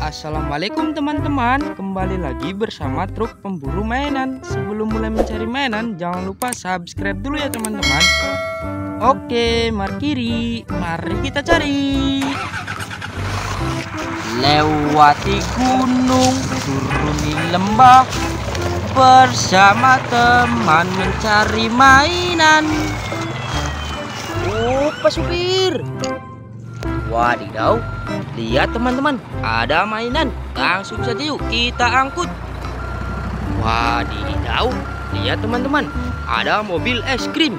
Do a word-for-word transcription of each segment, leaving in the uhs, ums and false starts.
Assalamualaikum teman-teman, kembali lagi bersama Truk Pemburu Mainan. Sebelum mulai mencari mainan, jangan lupa subscribe dulu ya teman-teman. Oke, mari kiri, mari kita cari. Lewati gunung, turuni lembah, bersama teman mencari mainan. Oh, Pak Supir. Wadidaw, lihat teman-teman, ada mainan. Langsung saja yuk kita angkut. Wadidaw, lihat teman-teman, ada mobil es krim.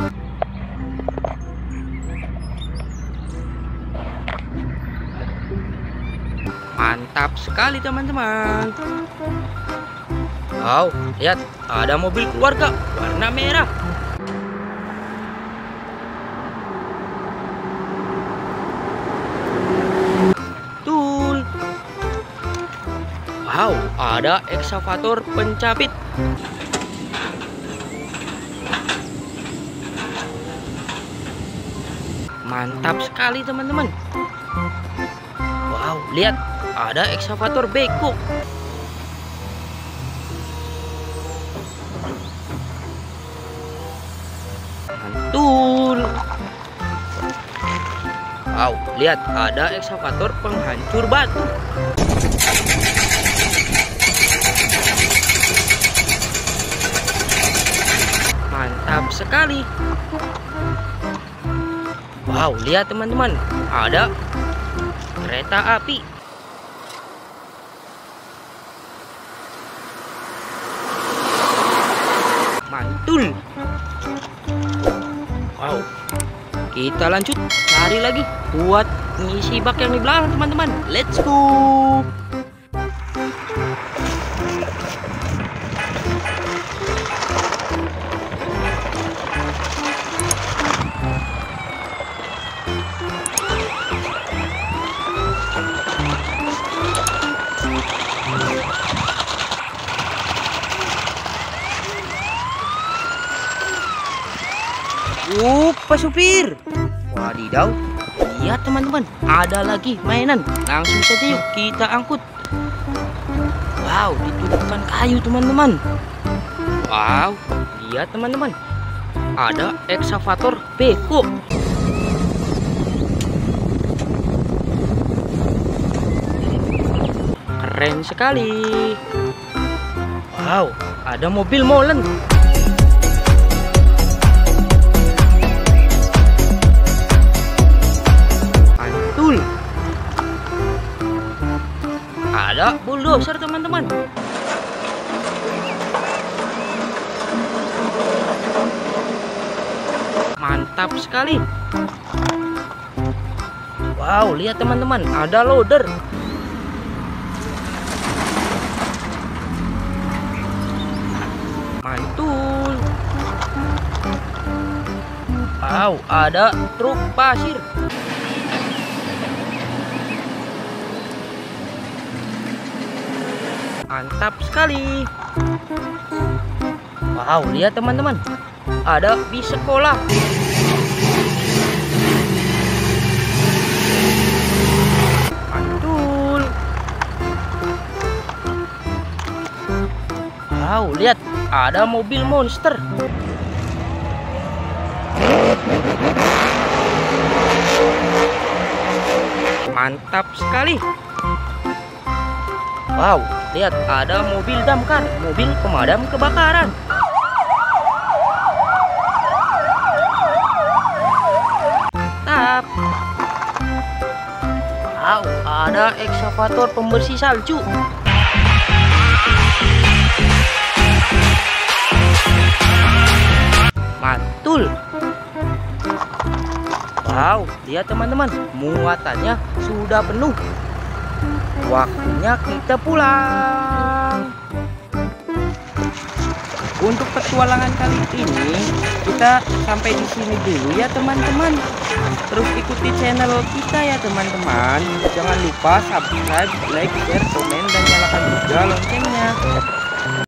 Mantap sekali teman-teman. Wow, lihat, ada mobil keluarga warna merah. Wow, ada ekskavator pencapit. Mantap sekali teman-teman. Wow, lihat, ada ekskavator beko. Mantul. Wow, lihat, ada ekskavator penghancur batu. Mantap sekali. Wow, lihat teman-teman, ada kereta api. Mantul. Wow, kita lanjut cari lagi buat ngisi bak yang di belakang teman-teman. Let's go. Uh, Pak Supir. Wadidaw, lihat teman-teman, ada lagi mainan. Langsung saja yuk kita angkut. Wow, ditumpukan kayu teman-teman. Wow, lihat teman-teman, ada ekskavator beko. Keren sekali. Wow, ada mobil molen. Ada bulldozer teman-teman. Mantap sekali. Wow, lihat teman-teman, ada loader. Mantul. Wow, ada truk pasir. Mantap sekali. Wow, lihat teman-teman, ada bis sekolah. Mantul. Wow, lihat, ada mobil monster. Mantap sekali. Wow, lihat, ada mobil damkar, mobil pemadam kebakaran. Mantap. Wow, ada ekskavator pembersih salju. Mantul. Wow, lihat teman-teman, muatannya sudah penuh. Waktunya kita pulang. Untuk petualangan kali ini kita sampai di sini dulu ya teman-teman. Terus ikuti channel kita ya teman-teman. Jangan lupa subscribe, like, share, komen, dan nyalakan juga loncengnya.